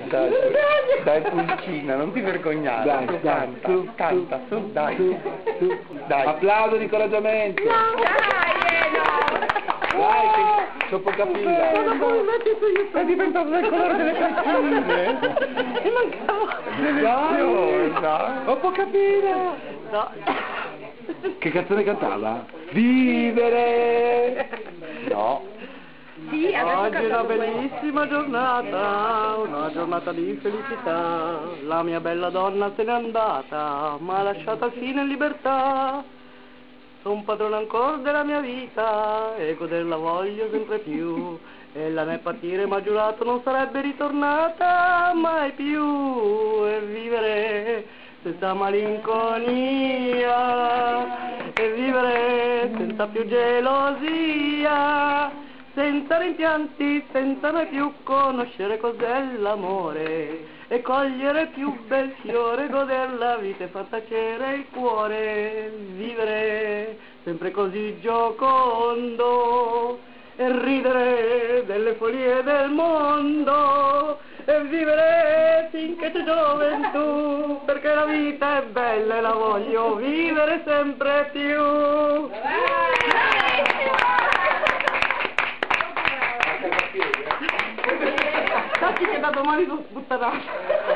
Dai, dai Pulcina, non ti vergognare. Dai, canta, su, canta, su, dai. Su. Dai. Applauso di incoraggiamento. Dai, che c'ho poca fila. È diventato del colore delle cartine. Mi mancava. Deliziosa. Ho poca fila. No. Che canzone cantava? Vivere. No. Sì, Oggi è una bellissima giornata, una giornata di felicità. La mia bella donna se n'è andata, ma ha lasciato al fine in libertà. Son padrone ancora della mia vita e goderla voglio sempre più. Ella nel partire m'ha giurato non sarebbe ritornata mai più. E vivere senza malinconia, e vivere senza più gelosia, senza rimpianti, senza mai più conoscere cos'è l'amore, e cogliere il più bel fiore, goder la vita e far tacere il cuore, vivere sempre così giocondo, e ridere delle follie del mondo, e vivere finché c'è gioventù, perché la vita è bella e la voglio vivere sempre più. Tacci che da domani sono sputtanato.